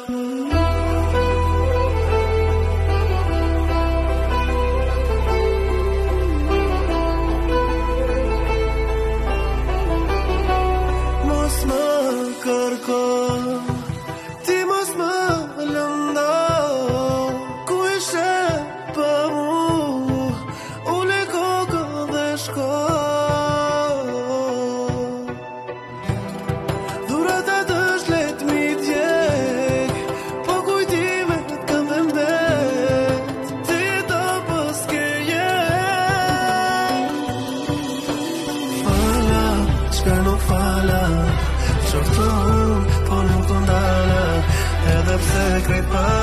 Mos më kërko, ti mos më lëndo, ku ishe për mu, ule kokën dhe shko. Dhurata të shlet mi djek, po kujtimet kanë dhe mbet, ti jeto pës ke jet. Fala, qka nuk fala, qoftë po nuk të ndala, edhe pse krejt pa